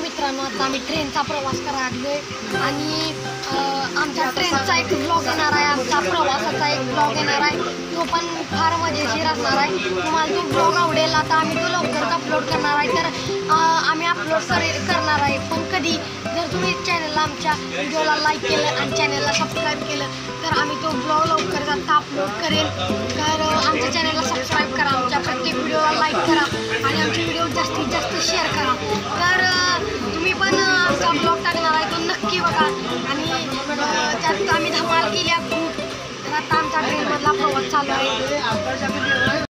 मित्रांनो, आता आम्ही ट्रेनचा प्रवास करायला आणि आमच्या ट्रेनचा एक ब्लॉग येणार आहे, आमचा प्रवासाचा एक ब्लॉग येणार आहे, तो पण फार मजेशीर असणार आहे. तुम्हाला तो ब्लॉग आवडेल. आता आम्ही तो लवकरच अपलोड करणार आहे, तर आम्ही अपलोड करणार आहे. पण कधी जर तुम्ही चॅनलला आमच्या व्हिडिओला लाईक केलं आणि चॅनलला सबस्क्राईब केलं तर आम्ही तो ब्लॉग लवकरच आता अपलोड करेल. तर आमच्या चॅनलला सबस्क्राईब करा, आमच्या प्रत्येक व्हिडिओला लाईक करा आणि आमचे व्हिडिओ जास्तीत जास्त शेअर करा. तर तुम्ही पण आमचा ब्लॉग टाकणार आहे तो नक्की बघा आणि त्यात आम्ही धमाल केली खूप. तर आता आमचा ट्रेनमधला प्रवास चालू आहे.